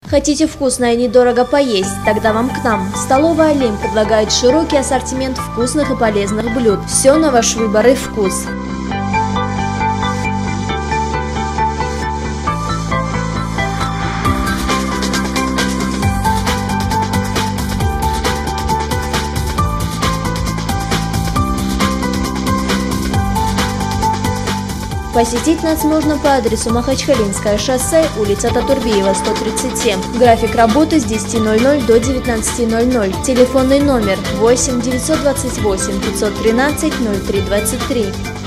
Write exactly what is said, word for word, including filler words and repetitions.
Хотите вкусно и недорого поесть? Тогда вам к нам. Столовая Олимп предлагает широкий ассортимент вкусных и полезных блюд. Все на ваш выбор и вкус. Посетить нас можно по адресу Махачкалинское шоссе, улица Татурбиева, сто тридцать семь. График работы с десяти ноль-ноль до девятнадцати ноль-ноль. Телефонный номер восемь девятьсот двадцать восемь пятьсот тринадцать ноль три двадцать три.